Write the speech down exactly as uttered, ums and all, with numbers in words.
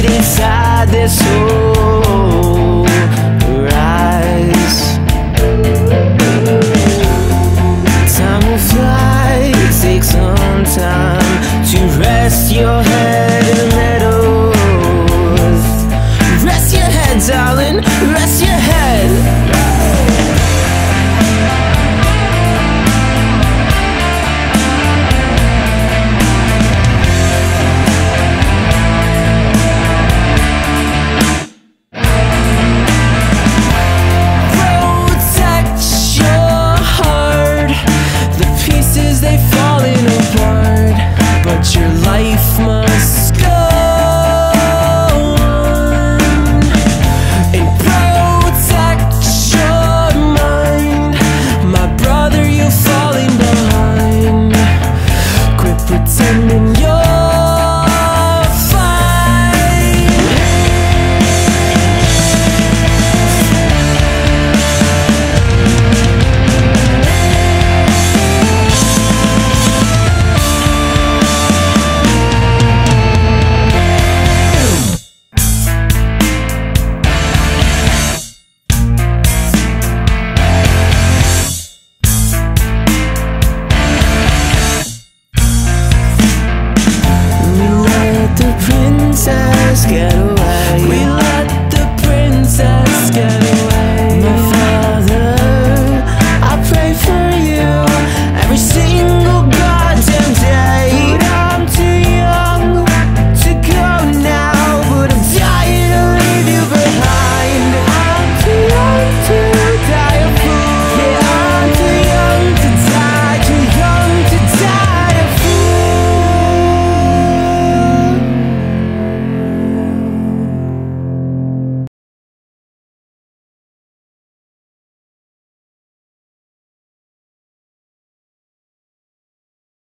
inside their soul rise. Time will fly, take some time to rest your head in the meadows. Rest your head, darling, rest your head. Your life must go on, and protect your mind. My brother, you're falling behind. Quit pretending you're fine. Get away. We let